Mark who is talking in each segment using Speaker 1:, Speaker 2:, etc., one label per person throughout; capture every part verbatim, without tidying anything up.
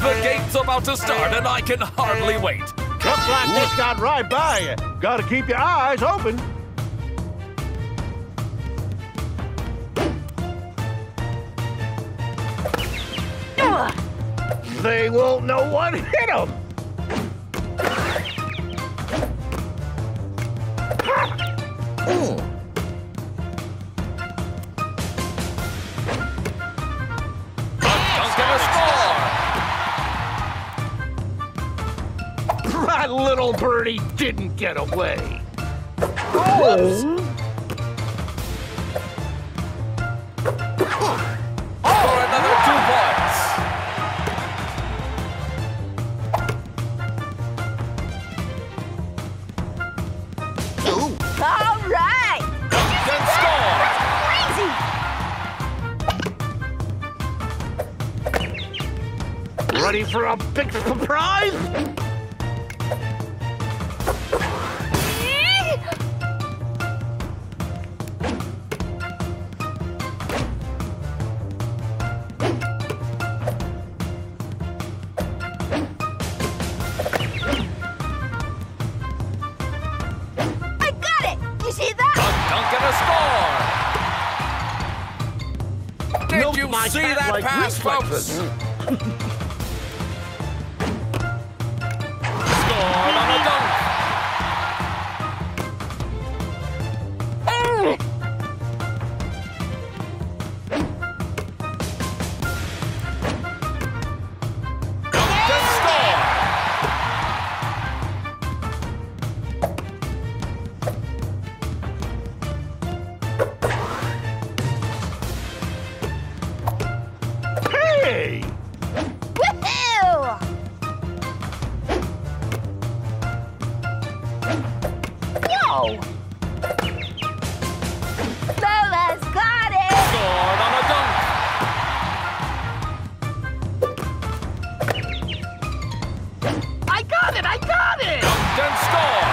Speaker 1: The game's about to start, and I can hardly wait.
Speaker 2: Looks like this got right by you. Gotta keep your eyes open. They won't know what hit them. That little birdie didn't get away.
Speaker 1: Whoops. For another two points.
Speaker 3: All right.
Speaker 1: Then score.
Speaker 3: Crazy.
Speaker 2: Ready for a big surprise?
Speaker 1: Did you see that
Speaker 2: like
Speaker 1: pass, folks? Scored on a dunk. Dunked and scored.
Speaker 2: Hey!
Speaker 3: Woohoo! Yo! Lola's got it!
Speaker 1: Scored on a dunk.
Speaker 2: I got it! I got it!
Speaker 1: Dunked and scored.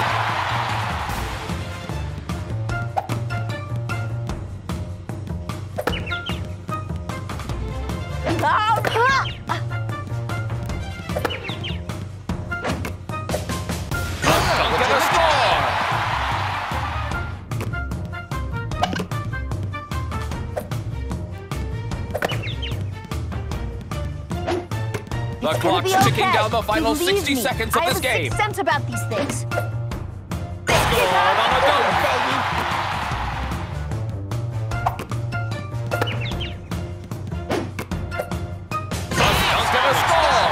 Speaker 3: Oh,
Speaker 1: Dunk and a score. The clock's
Speaker 3: okay.
Speaker 1: ticking down the final
Speaker 3: Believe
Speaker 1: sixty
Speaker 3: me,
Speaker 1: seconds of
Speaker 3: I
Speaker 1: this
Speaker 3: have a
Speaker 1: game.
Speaker 3: sixth sense about these things.
Speaker 1: Scored on a dunk.
Speaker 3: Baby.
Speaker 1: Dunk and a score.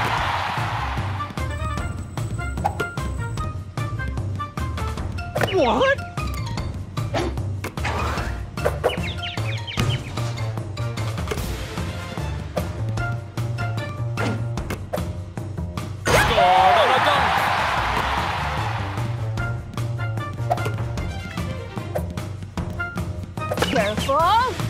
Speaker 2: What?
Speaker 1: Scored on a dunk.
Speaker 3: Careful.